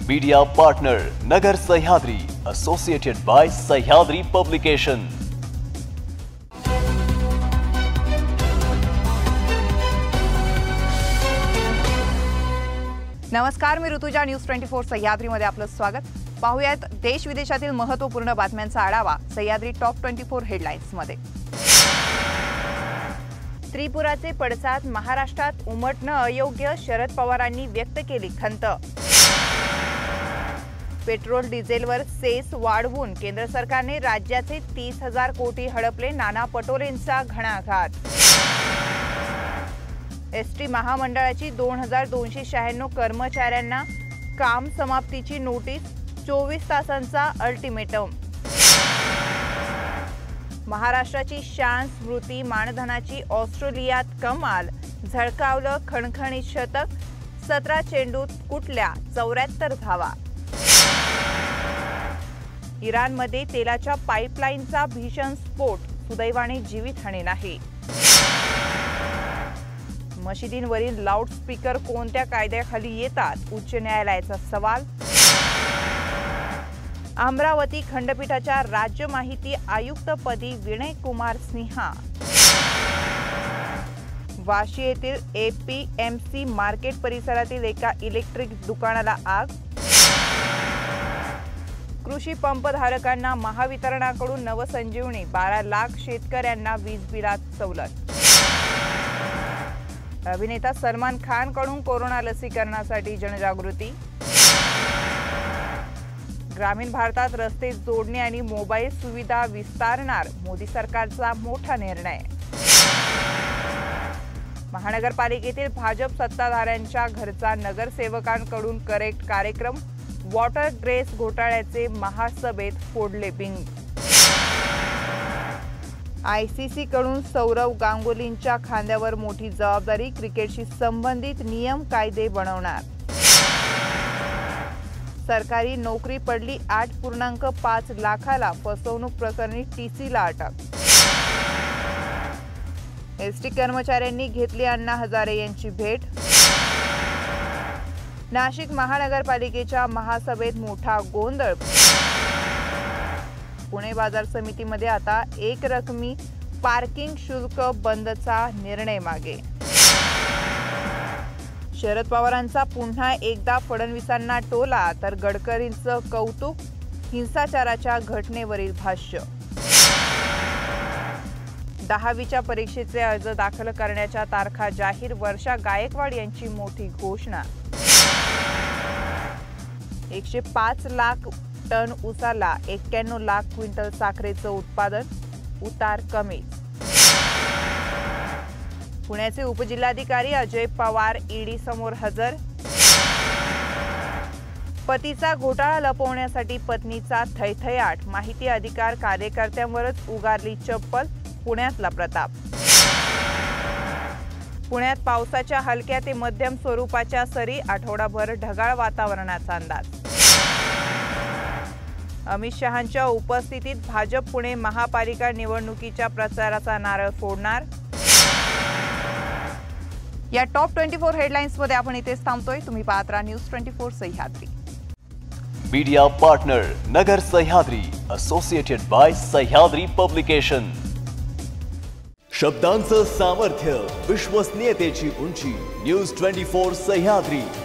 Media partner Nagar Sahyadri, associated by Sahyadri publication. नमस्कार, मी Rutuja, news 24 सह्याद्रीमध्ये आपलं स्वागत। पाहूयात देश विदेशातील महत्त्वपूर्ण बातम्यांचा आढावा सह्याद्री टॉप 24 हेडलाईन्समध्ये। त्रिपुराचे पडसाद महाराष्ट्रात उमटणं अयोग्य, शरद पवारांनी व्यक्त केली खंत। पेट्रोल डिझेलवर सेस वाढवून केंद्र सरकारने राज्याचे 30,000 कोटी हडपले, नाना पटोलेंचा घणाघात। एसटी महामंडळाची 2296 कर्मचाऱ्यांना काम समाप्तीची नोटीस, 24 तासांचा अल्टिमेटम। महाराष्ट्राची शान स्मृती मानधनाची ऑस्ट्रेलियात कमाल, झळकावलं खणखणीत शतक, 17 चेंडूत कुठल्या 74 धावा। इराणमध्ये तेलाच्या पाईपलाईनचा भीषण स्फोट, सुदैवाने जीवितहानी नाही। मशिदींवरील लाऊडस्पीकर कोणत्या कायद्याखाली येतात, उच्च न्यायालयाचा सवाल। अमरावती खंडपीठाच्या राज्य माहिती आयुक्तपदी विनय कुमार सिन्हा। वाशी येथील एपीएमसी मार्केट परिसरातील एका इलेक्ट्रिक दुकानाला आग। कृषी पंपधारकांना महावितरणाकडून नवसंजीवनी, 12 लाख शेतकऱ्यांना वीज बिलात सवलत। अभिनेता सलमान खान कडून कोरोना लसीकरणासाठी जनजागृती। ग्रामीण भारतात रस्ते जोडणे आणि मोबाईल सुविधा विस्तारणार, मोदी सरकारचा मोठा निर्णय। महानगरपालिकेतील भाजप सत्ताधाऱ्यांच्या घरचा नगरसेवकांकडून करेक्ट कार्यक्रम, वॉटर ग्रेस घोटाळ्याचे महासभेत फोडले बिंग। आयसीसी कडून सौरव गांगुलींच्या खांद्यावर मोठी जबाबदारी, क्रिकेटशी संबंधित नियम कायदे बनवणार। सरकारी नोकरी पडली, 8.5 लाखाला फसवणूक प्रकरणी टीसीला अटक। एसटी कर्मचाऱ्यांनी घेतली अण्णा हजारे यांची भेट। नाशिक महानगरपालिकेच्या महासभेत मोठा गोंधळ, पुणे बाजार समितीमध्ये आता एक रकमी पार्किंग शुल्क बंदचा निर्णय मागे। शरद पवारांचा पुन्हा एकदा फडणवीसांना टोला, तर गडकरींचं कौतुक, हिंसाचाराच्या घटनेवरील भाष्य। 10वीच्या परीक्षेचे अर्ज दाखल करण्याच्या तारखा जाहीर, वर्षा गायकवाड यांची मोठी घोषणा। 105 लाख टन ऊसाला 91 लाख क्विंटल साखरेचं उत्पादन, उतार कमी। पुण्याचे उपजिल्हाधिकारी अजय पवार ईडी समोर हजर। पतीचा घोटाळा लपवण्यासाठी पत्नीचा थैथयाट, माहिती अधिकार कार्यकर्त्यांवरच उगारली चप्पल, पुण्यातला प्रताप। पुण्यात पावसाच्या हलक्या ते मध्यम स्वरूपाच्या सरी, आठवडाभर ढगाळ वातावरणाचा अंदाज। अमित शहांच्या उपस्थितीत भाजप पुणे महापालिका निवडणुकीच्या प्रचाराचा नारळ फोडणार। या टॉप 24 हेडलाईन्समध्ये आपण इथेच थांबतोय। तुम्ही पाहत राहा news 24 Sahyadri. Media partner Nagar Sahyadri, associated by Sahyadri publication. शब्दांचं सामर्थ्य, विश्वसनीयतेची उंची, न्यूज 24 सह्याद्री।